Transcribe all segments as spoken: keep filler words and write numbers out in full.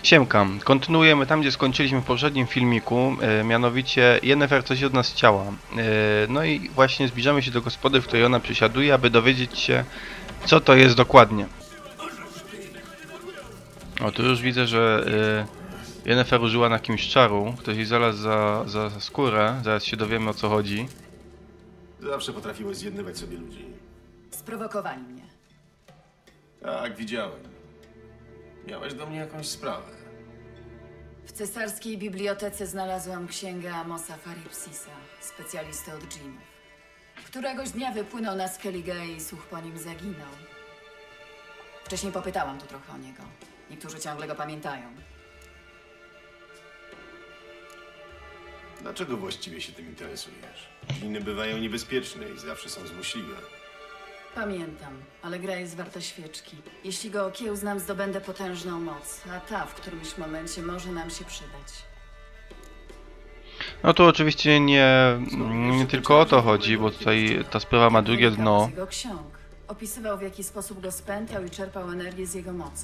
Siemka, kontynuujemy tam, gdzie skończyliśmy w poprzednim filmiku, e, mianowicie Yennefer coś od nas chciała. E, no i właśnie zbliżamy się do gospody, w której ona przysiaduje, aby dowiedzieć się, co to jest dokładnie. O, tu już widzę, że e, Yennefer użyła na kimś czaru, ktoś jej znalazł za, za skórę, zaraz się dowiemy, o co chodzi. Zawsze potrafiłeś zjednywać sobie ludzi. Sprowokowali mnie. Tak, widziałem. Miałeś do mnie jakąś sprawę. W cesarskiej bibliotece znalazłam księgę Amosa Faripsisa, specjalisty od dżinów. Któregoś dnia wypłynął na Skellige i słuch po nim zaginął. Wcześniej popytałam tu trochę o niego. Niektórzy ciągle go pamiętają. Dlaczego właściwie się tym interesujesz? Dżiny bywają niebezpieczne i zawsze są złośliwe. Pamiętam, ale gra jest warta świeczki. Jeśli go okiełznam, zdobędę potężną moc, a ta w którymś momencie może nam się przydać. No tu oczywiście nie, nie tylko o to chodzi, bo tutaj ta sprawa ma drugie dno. Z jego ksiąg. Opisywał, w jaki sposób go spętał i czerpał energię z jego mocy.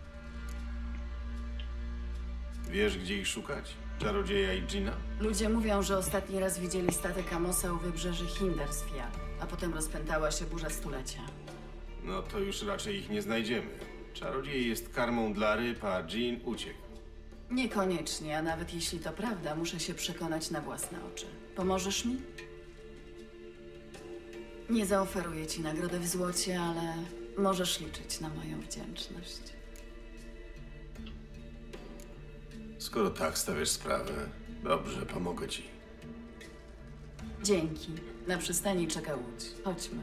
Wiesz, gdzie ich szukać? Czarodzieja i dżina? Ludzie mówią, że ostatni raz widzieli statek Amosa u wybrzeży Hindarsfjall, a potem rozpętała się burza stulecia. No to już raczej ich nie znajdziemy. Czarodziej jest karmą dla ryb, a dżin uciekł. Niekoniecznie, a nawet jeśli to prawda, muszę się przekonać na własne oczy. Pomożesz mi? Nie zaoferuję ci nagrodę w złocie, ale możesz liczyć na moją wdzięczność. Skoro tak stawiasz sprawę, dobrze, pomogę ci. Dzięki. Na przystani czeka łódź. Chodźmy.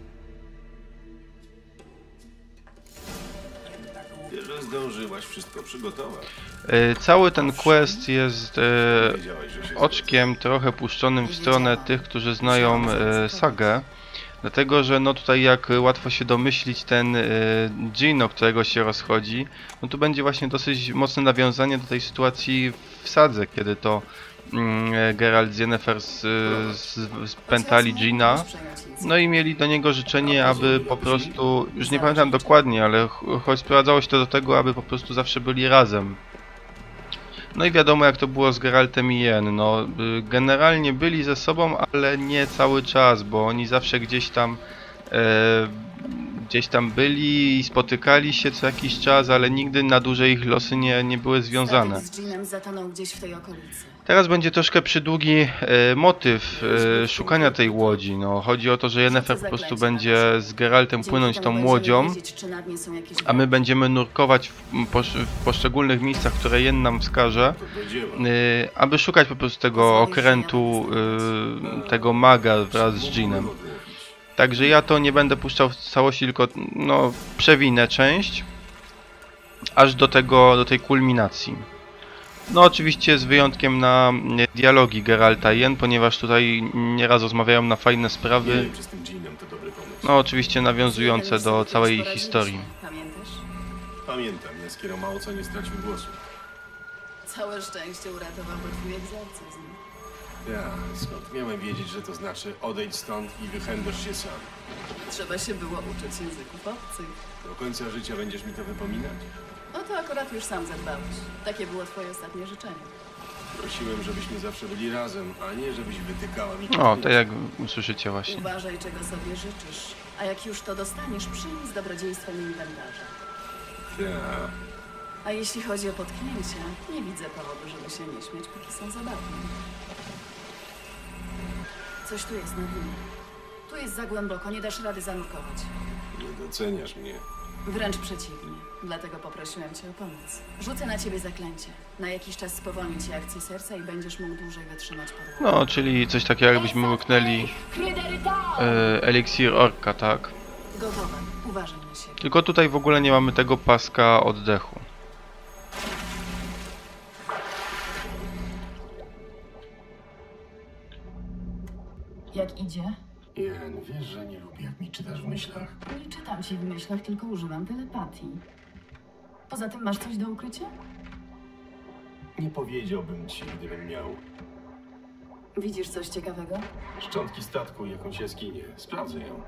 Ty, że zdążyłaś wszystko przygotować. E, cały ten quest jest e, Wiedziałeś, że się oczkiem trochę puszczonym w stronę tych, którzy znają e, sagę. Dlatego, że no tutaj jak łatwo się domyślić, ten e, dżin, o którego się rozchodzi, no tu będzie właśnie dosyć mocne nawiązanie do tej sytuacji w sadze, kiedy to mm, Geralt z Yennefer z, z, spętali dżina. No i mieli do niego życzenie, aby po prostu, już nie pamiętam dokładnie, ale ch choć sprowadzało się to do tego, aby po prostu zawsze byli razem. No i wiadomo, jak to było z Geraltem i Yen, no generalnie byli ze sobą, ale nie cały czas, bo oni zawsze gdzieś tam e, gdzieś tam byli i spotykali się co jakiś czas, ale nigdy na dłużej ich losy nie, nie były związane. Statek z dżinem zatonął gdzieś w tej okolicy. Teraz będzie troszkę przydługi e, motyw e, szukania tej łodzi. No, chodzi o to, że Yennefer po prostu będzie z Geraltem płynąć tą łodzią, a my będziemy nurkować w, posz, w poszczególnych miejscach, które Yen nam wskaże, e, aby szukać po prostu tego okrętu, e, tego maga wraz z dżinem. Także ja to nie będę puszczał w całości, tylko no, przewinę część, aż do tego, do tej kulminacji. No oczywiście z wyjątkiem na dialogi Geralta i Yen, ponieważ tutaj nieraz rozmawiają na fajne sprawy. Nie wiem, czy z tym dżinem to dobry pomysł. No oczywiście nawiązujące do całej historii. Pamiętasz? Pamiętam, Jaskiero mało co nie stracił głosu. Całe szczęście uratował go twój egzorcyzm. Ja, skąd miałem wiedzieć, że to znaczy odejdź stąd i wychędosz się sam? Trzeba się było uczyć języków obcych. Do końca życia będziesz mi to wypominać? No to akurat już sam zadbałeś. Takie było twoje ostatnie życzenie. Prosiłem, żebyśmy zawsze byli razem, a nie żebyś wytykała mi... O, tak jak usłyszycie właśnie. Uważaj, czego sobie życzysz. A jak już to dostaniesz, przyjmij z dobrodziejstwem inwentarza. Ja. A jeśli chodzi o potknięcia, nie widzę powodu, żeby się nie śmiać, póki są zabawne. Coś tu jest na dnie. Tu jest za głęboko, nie dasz rady zanurkować. Nie doceniasz mnie. Wręcz przeciwnie. Dlatego poprosiłem cię o pomoc. Rzucę na ciebie zaklęcie. Na jakiś czas spowolni ci akcję serca i będziesz mógł dłużej wytrzymać pod wodą. No, czyli coś takiego jakbyśmy łyknęli e, eliksir orka, tak? Gotowe. Uważaj na siebie. Tylko tutaj w ogóle nie mamy tego paska oddechu. Jak idzie? Jen, wiesz, że nie lubię, jak mi czytasz w myślach. Nie czytam ci w myślach, tylko używam telepatii. Poza tym masz coś do ukrycia? Nie powiedziałbym ci, gdybym miał. Widzisz coś ciekawego? Szczątki statku i jakąś jaskinię. Sprawdzę ją.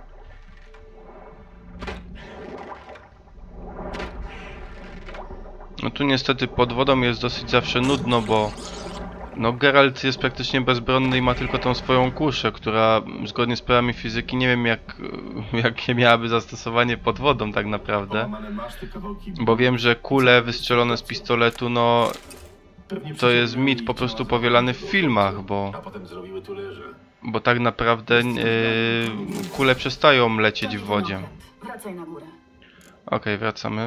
No tu niestety pod wodą jest dosyć zawsze nudno, bo no Geralt jest praktycznie bezbronny i ma tylko tą swoją kuszę, która zgodnie z prawami fizyki nie wiem jak, jakie miałaby zastosowanie pod wodą tak naprawdę. Połamane maszty, kawałki... Bo wiem, że kule wystrzelone z pistoletu, no Pewnie to jest przeciągnęły mit ich po prostu ciała powielany w za- filmach, bo, A potem zrobiły tu leże. bo tak naprawdę yy, kule przestają lecieć w wodzie. Wracaj na górę. Okej, wracamy.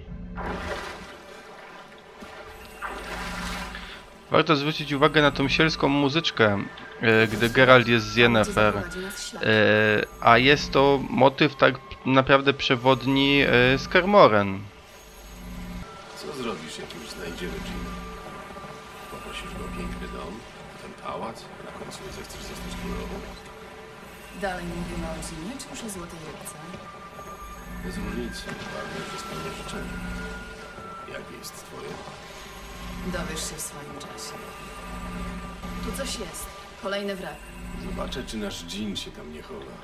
Warto zwrócić uwagę na tą sielską muzyczkę, yy, gdy Geralt jest z Yennefer. Zaprowadzi nas ślad. Yy, a jest to motyw tak naprawdę przewodni yy, z Kermoren. Co zrobisz, jak już znajdziemy Jean? Poprosisz go o piękny dom, ten pałac, a na końcu zechcesz zostać królową? Dalej mówimy o Jeanie, czy już o Złotej Rybce? Bez różnicy, ważne, że spełnia życzenie. Jakie jest twoje? Dowiesz się w swoim czasie. Tu coś jest. Kolejny wrak. Zobaczę, czy nasz Jean się tam nie chowa.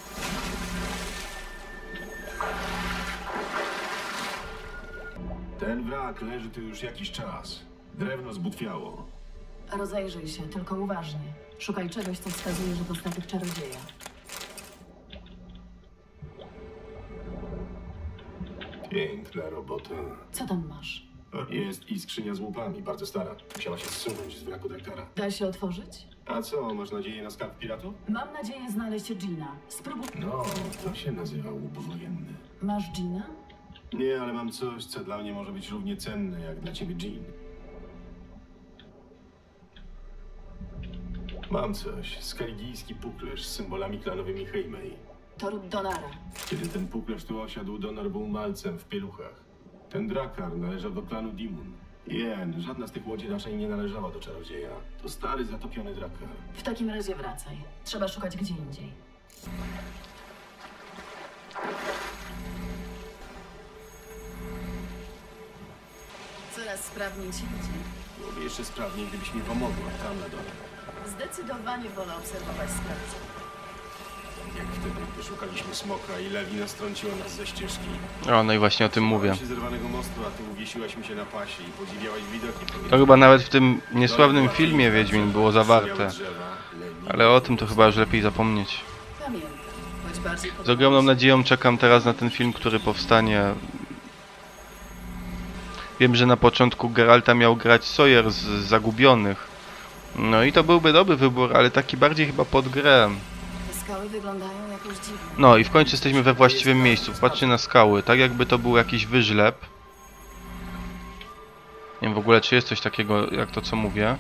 Ten wrak leży tu już jakiś czas. Drewno zbutwiało. Rozejrzyj się, tylko uważnie. Szukaj czegoś, co wskazuje, że to statek czarodzieja. Piękna robota. Co tam masz? Jest i skrzynia z łupami, bardzo stara. Musiała się zsunąć z wraku Daktara. Da się otworzyć? A co, masz nadzieję na skarb piratów? Mam nadzieję znaleźć Jeana. Spróbuj. No, to się nazywa łup wojenny. Masz Jeana? Nie, ale mam coś, co dla mnie może być równie cenne jak dla ciebie, Jean. Mam coś. Skaligijski puklerz z symbolami klanowymi Heimei. To ród Donara. Kiedy ten puklerz tu osiadł, Donar był malcem w pieluchach. Ten drakar należał do klanu Dimun. Jen, żadna z tych łodzi raczej nie należała do czarodzieja. To stary, zatopiony drakar. W takim razie wracaj. Trzeba szukać gdzie indziej. Coraz sprawniej ci idzie. Byłoby jeszcze sprawniej, gdybyś mi pomogła tam na dole. Zdecydowanie wolę obserwować sprawcę. Jak wtedy, gdy szukaliśmy smoka i lawina strąciła nas ze ścieżki. O, no i właśnie o tym mówię. Bałem się zerwanego mostu, a ty uwiesiłaś mi się na pasie i podziwiałaś widoki. To chyba nawet w tym niesławnym filmie Wiedźmin było zawarte. Ale o tym to chyba już lepiej zapomnieć. Pamiętam. Choć bardziej Z ogromną nadzieją czekam teraz na ten film, który powstanie. Wiem, że na początku Geralta miał grać Sawyer z Zagubionych. No i to byłby dobry wybór, ale taki bardziej chyba pod grę. Te skały wyglądają jakoś dziwnie. No i w końcu jesteśmy we właściwym miejscu. Patrzcie na skały, tak jakby to był jakiś wyżlep. Nie wiem w ogóle, czy jest coś takiego, jak to co mówię.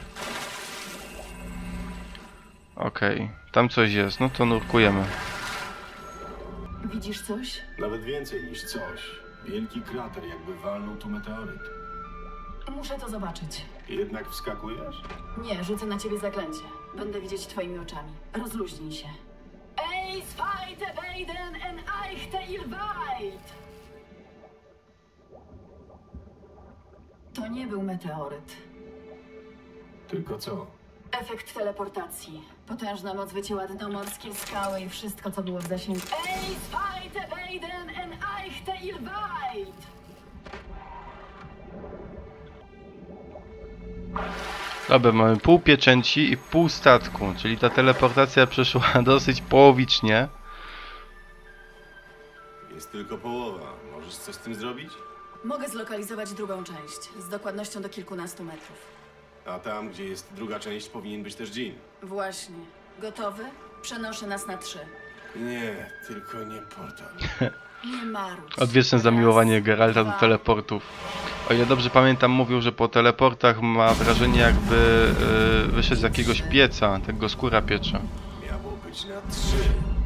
Okej, okay. Tam coś jest, no to nurkujemy. Widzisz coś? Nawet więcej niż coś. Wielki krater, jakby walnął tu meteoryt. Muszę to zobaczyć. Jednak wskakujesz? Nie, rzucę na ciebie zaklęcie. Będę widzieć twoimi oczami. Rozluźnij się. Ej, swajte Beiden en eichte Ilweit! To nie był meteoryt. Tylko co? Efekt teleportacji. Potężna moc wycięła dno morskie, skały i wszystko, co było w zasięgu. Ej, swajte Beiden en eichte Ilweit! Dobra, mamy pół pieczęci i pół statku, czyli ta teleportacja przeszła dosyć połowicznie. Jest tylko połowa. Możesz coś z tym zrobić? Mogę zlokalizować drugą część, z dokładnością do kilkunastu metrów. A tam, gdzie jest druga część, powinien być też Jean. Właśnie. Gotowy? Przenoszę nas na trzy. Nie, tylko nie portal. Nie marudź. Odwieczne zamiłowanie Geralta do teleportów. O ile dobrze pamiętam, mówił, że po teleportach ma wrażenie, jakby yy, wyszedł z jakiegoś pieca, tego skóra piecze. Miało być na trzy.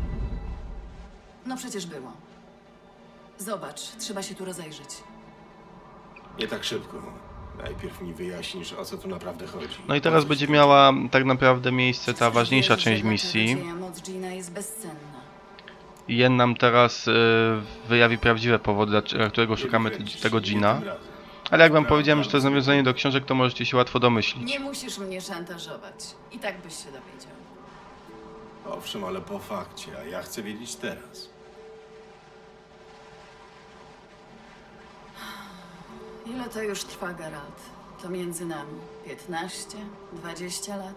No przecież było. Zobacz, trzeba się tu rozejrzeć. Nie tak szybko. Najpierw mi wyjaśnisz, o co tu naprawdę chodzi. No i teraz będzie miała tak naprawdę miejsce ta ważniejsza część misji. Moc Jeana jest bezcenna. I Jen nam teraz yy, wyjawi prawdziwe powody, dla którego szukamy te, tego Jeana. Ale jak wam powiedziałem, że to jest nawiązanie do książek, to możecie się łatwo domyślić. Nie musisz mnie szantażować. I tak byś się dowiedział. Owszem, ale po fakcie, a ja chcę wiedzieć teraz. Ile to już trwa, Geralt? To między nami piętnaście, dwadzieścia lat?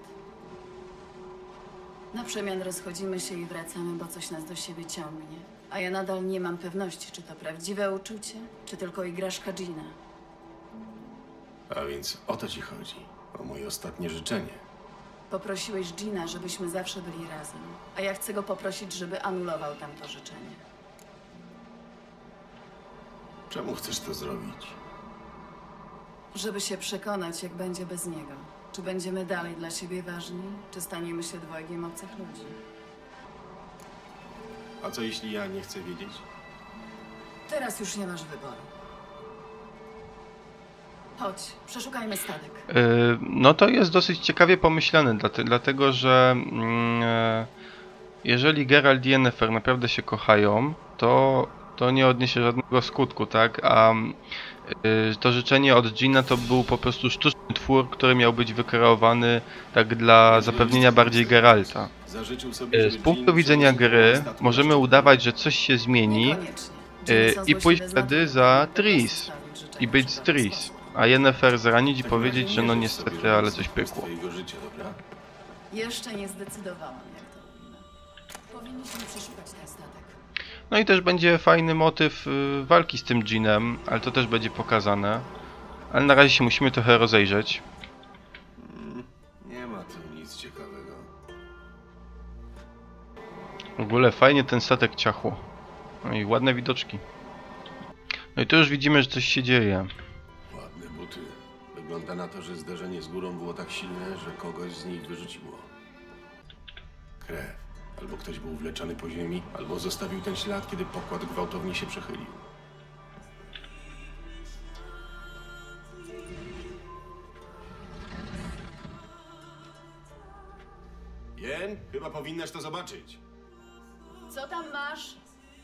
Na przemian rozchodzimy się i wracamy, bo coś nas do siebie ciągnie. A ja nadal nie mam pewności, czy to prawdziwe uczucie, czy tylko igraszka Gina. A więc o to ci chodzi. O moje ostatnie życzenie. Poprosiłeś Gina, żebyśmy zawsze byli razem. A ja chcę go poprosić, żeby anulował tamto życzenie. Czemu chcesz to zrobić? Żeby się przekonać, jak będzie bez niego. Czy będziemy dalej dla siebie ważni, czy staniemy się dwojgiem obcych ludzi. A co jeśli ja nie chcę wiedzieć? Teraz już nie masz wyboru. Chodź, przeszukajmy statek. Yy, no to jest dosyć ciekawie pomyślane, dlate, dlatego że yy, jeżeli Geralt i Yennefer naprawdę się kochają, to, to nie odniesie żadnego skutku, tak? A yy, to życzenie od Gina to był po prostu sztuczny twór, który miał być wykreowany tak dla zapewnienia bardziej Geralta. Zażyczył sobie, Yy, żeby z punktu Jean widzenia przeniósł gry do statku możemy na udawać, że coś się zmieni Niekoniecznie. yy, Dżiny są i pójść złośliwe z wtedy natury, za po prostu Tris spełnić życzenie i być w z przypadku Tris. sposób. A Yennefer zranić i W takim powiedzieć, razie że no nie życz sobie, niestety, żeby ale coś sekret pykło. twojego życia, dobra? Jeszcze nie zdecydowałam, jak to robimy. Powinniśmy przeszukać ten statek. No i też będzie fajny motyw y, walki z tym Ginem, ale to też będzie pokazane. Ale na razie się musimy trochę rozejrzeć. Nie ma tu nic ciekawego. W ogóle fajnie ten statek ciachło. No i ładne widoczki. No i tu już widzimy, że coś się dzieje. Ładne buty. Wygląda na to, że zderzenie z górą było tak silne, że kogoś z nich wyrzuciło. Krew. Albo ktoś był wleczony po ziemi, albo zostawił ten ślad, kiedy pokład gwałtownie się przechylił. Jen, chyba powinnaś to zobaczyć. Co tam masz?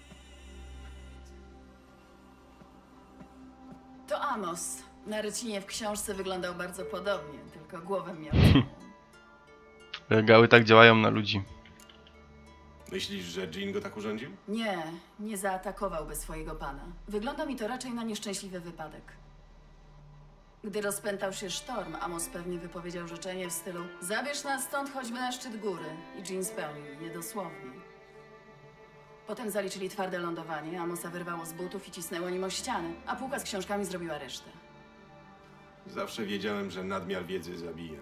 To Amos. Na rycinie w książce wyglądał bardzo podobnie, tylko głowę miał. Regały tak działają na ludzi. Myślisz, że Jean go tak urządził? Nie, nie zaatakowałby swojego pana. Wygląda mi to raczej na nieszczęśliwy wypadek. Gdy rozpętał się sztorm, Amos pewnie wypowiedział życzenie w stylu: zabierz nas stąd choćby na szczyt góry. I Jean spełnił je dosłownie. Potem zaliczyli twarde lądowanie, Amosa wyrwało z butów i cisnęło nim o ścianę, a półka z książkami zrobiła resztę. Zawsze wiedziałem, że nadmiar wiedzy zabija.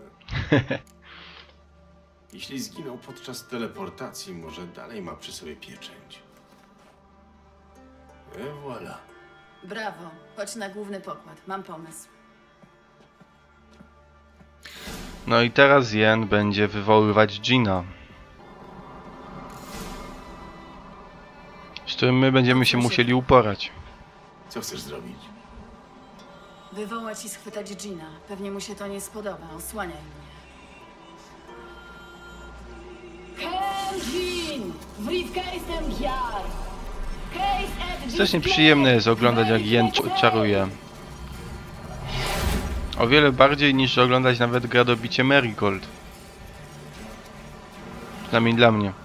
Jeśli zginął podczas teleportacji, może dalej ma przy sobie pieczęć. E voilà. Brawo, chodź na główny pokład, mam pomysł. No i teraz Jen będzie wywoływać Gina. Z którym my będziemy się musieli uporać. Co chcesz zrobić? Wywołać i schwytać Gina. Pewnie mu się to nie spodoba, osłaniaj mnie. Kenjin! Briefcase'em Giar! Strasznie przyjemne jest oglądać, jak Jen czaruje. O wiele bardziej niż oglądać nawet gradobicie Marigold. Przynajmniej dla mnie.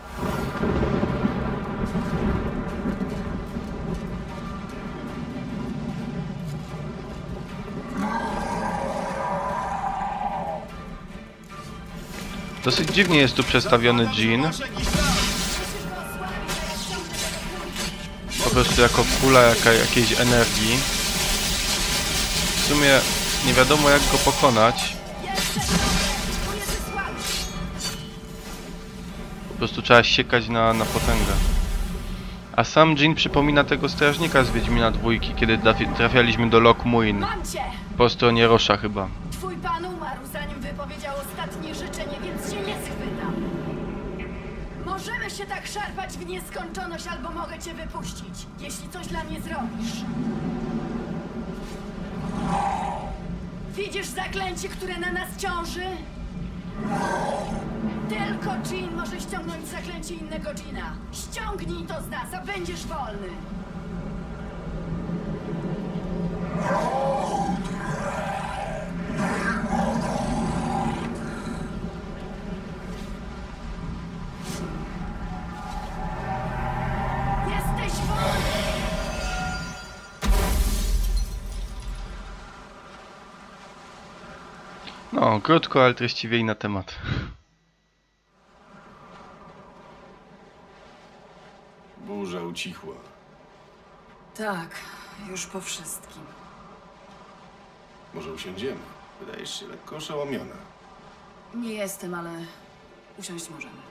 Dosyć dziwnie jest tu przedstawiony Jean. Po prostu jako kula jaka, jakiejś energii. W sumie nie wiadomo, jak go pokonać. Po prostu trzeba siekać na, na potęgę. A sam Jean przypomina tego strażnika z Wiedźmina dwójki, kiedy trafialiśmy do Loch Muin. Po stronie Rosza chyba. Twój pan umarł, zanim wypowiedział ostatnie życzenie, więc się nie schwytam. Możemy się tak szarpać w nieskończoność, albo mogę cię wypuścić, jeśli coś dla mnie zrobisz. Widzisz zaklęcie, które na nas ciąży? Tylko Jean może ściągnąć zaklęcie innego Jeana. Ściągnij to z nas, a będziesz wolny. Jesteś wolny! No, krótko, ale treściwiej na temat. Burza ucichła. Tak, już po wszystkim. Może usiądziemy? Wydajesz się lekko oszołomiona. Nie jestem, ale usiąść możemy.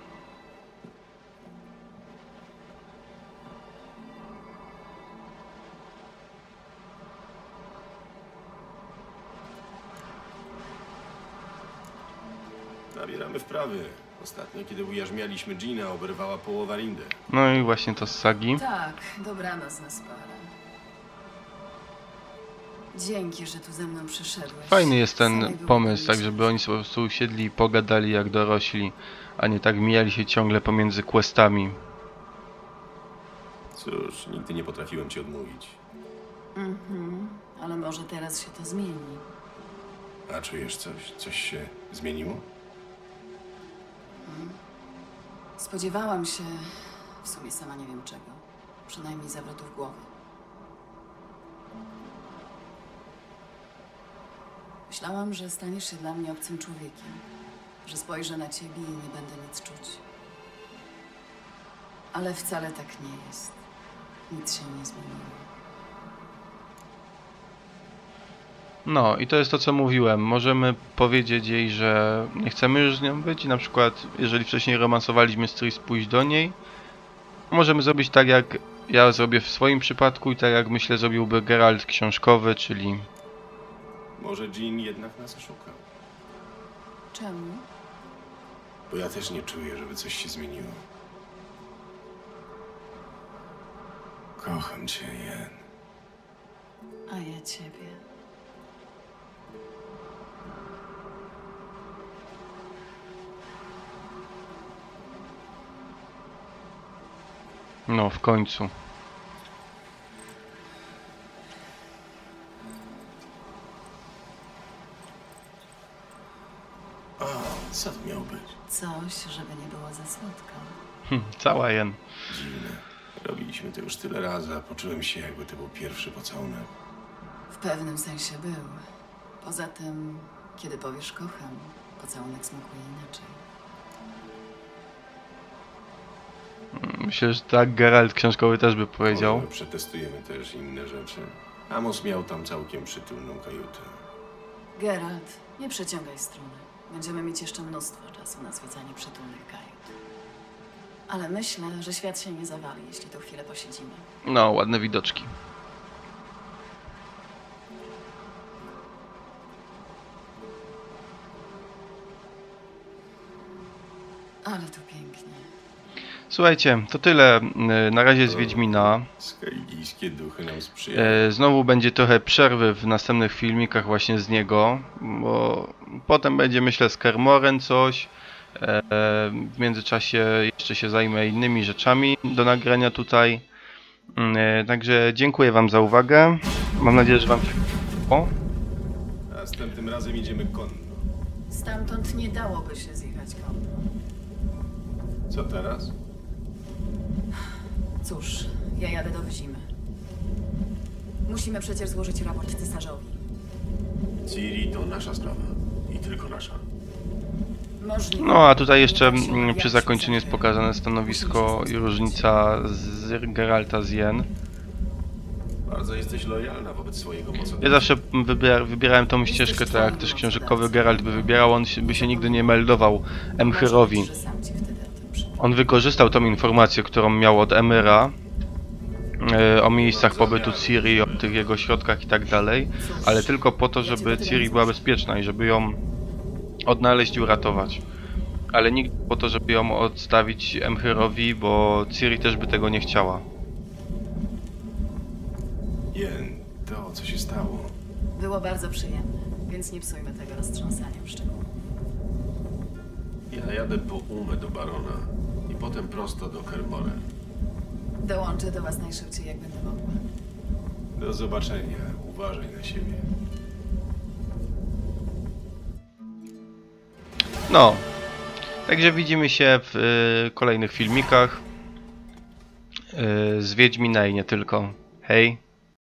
Nabieramy wprawy. Ostatnio, kiedy ujarzmialiśmy Gina, oberwała połowa Lindę. No i właśnie to z sagi. Tak, dobranoc na sparę. Dzięki, że tu ze mną przyszedłeś. Fajny jest ten Samej było pomysł, tak komicznie. żeby oni sobie po prostu usiedli i pogadali jak dorośli, a nie tak mijali się ciągle pomiędzy questami. Cóż, nigdy nie potrafiłem ci odmówić. Mhm, ale może teraz się to zmieni. A czujesz coś? Coś się zmieniło? Spodziewałam się, w sumie sama nie wiem czego, przynajmniej zawrotów głowy. Myślałam, że staniesz się dla mnie obcym człowiekiem, że spojrzę na ciebie i nie będę nic czuć. Ale wcale tak nie jest. Nic się nie zmieniło. No i to jest to co mówiłem, możemy powiedzieć jej, że nie chcemy już z nią być i na przykład jeżeli wcześniej romansowaliśmy z Tris, pójść do niej. Możemy zrobić tak jak ja zrobię w swoim przypadku i tak jak myślę zrobiłby Geralt książkowy, czyli Może Jean jednak nas oszukał. Czemu? Bo ja też nie czuję, żeby coś się zmieniło. Kocham cię, Jen. A ja ciebie. no w końcu. O, co to miało być? Coś, żeby nie było za słodko. Hm, cała jen. Dziwne. Robiliśmy to już tyle razy, a poczułem się, jakby to był pierwszy pocałunek. W pewnym sensie był. Poza tym, kiedy powiesz kocham, pocałunek smakuje inaczej. Myślę, że tak Geralt książkowy też by powiedział. Może przetestujemy też inne rzeczy. Amos miał tam całkiem przytulną kajutę. Geralt, nie przeciągaj struny. Będziemy mieć jeszcze mnóstwo czasu na zwiedzanie przytulnych kajut. Ale myślę, że świat się nie zawali, jeśli tu chwilę posiedzimy. No, ładne widoczki. Ale tu pięknie. Słuchajcie, to tyle y, na razie z Wiedźmina. Skelligijskie duchy nam sprzyjają. E, Znowu będzie trochę przerwy w następnych filmikach właśnie z niego, bo potem będzie myślę z Kermoren coś. E, W międzyczasie jeszcze się zajmę innymi rzeczami do nagrania tutaj. E, Także dziękuję wam za uwagę. Mam nadzieję, że wam się podobało. Następnym razem idziemy konno. Stamtąd nie dałoby się zjechać konno. Co teraz? Cóż, ja jadę do Wyzimy. Musimy przecież złożyć raport cesarzowi. Ciri to nasza sprawa. I tylko nasza. Możliwe. No a tutaj jeszcze Nie tak się mm, przy obawiać zakończeniu jest Cezary. pokazane stanowisko i różnica z Geralta z Yen. Bardzo jesteś lojalna wobec swojego mocodawcy. Ja zawsze wybier wybierałem tą ścieżkę, tak jak też książkowy Geralt by wybierał, on się, by się nigdy nie meldował Emchyrowi. Może, że sam ci wtedy o tym przypomnę. On wykorzystał tą informację, którą miał od Emyra e, o miejscach pobytu Ciri, o tych jego środkach i tak dalej, ale tylko po to, żeby Ciri była bezpieczna i żeby ją odnaleźć i uratować. Ale nigdy po to, żeby ją odstawić Emchyrowi, bo Ciri też by tego nie chciała. Jen, to co się stało? Było bardzo przyjemne, więc nie psujmy tego roztrząsaniem szczegółów. Ja jadę po Umę do Barona i potem prosto do Kermoren. Dołączę do was najszybciej, jak będę mogła. Do zobaczenia. Uważaj na siebie. No, także widzimy się w y, kolejnych filmikach y, z Wiedźmina i nie tylko. Hej!